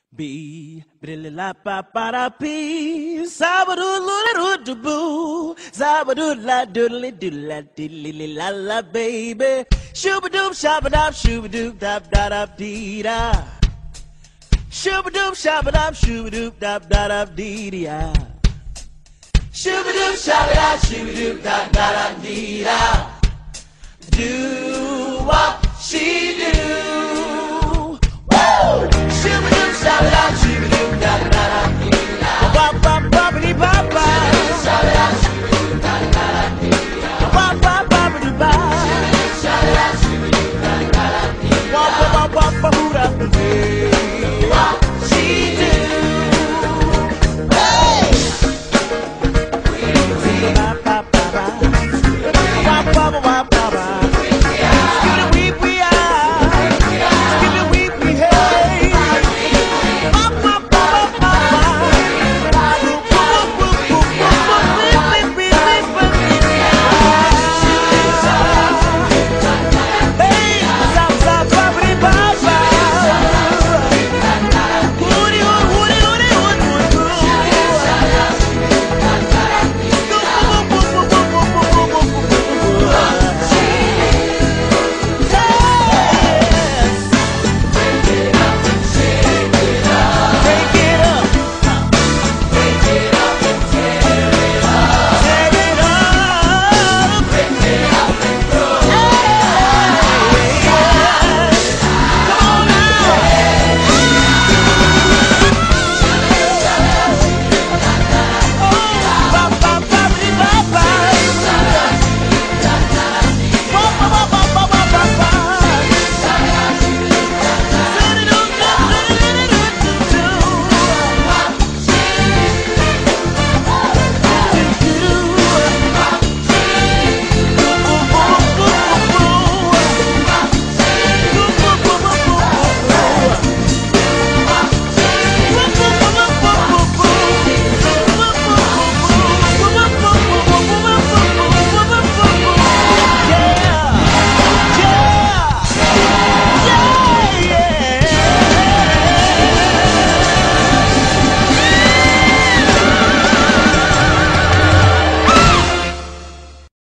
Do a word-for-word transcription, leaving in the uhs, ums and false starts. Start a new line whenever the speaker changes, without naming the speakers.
B la pa pa da pee, sabadoo loo doo boo, sabadoo la doodly doodla diddly la la baby, shooba doop shabba dop shooba doop dop da dop dee da, shooba doop shabba dop shooba doop dop da dop dee dee da, shooba doop shabba dop shooba doop dop da dop dee da, do what she do.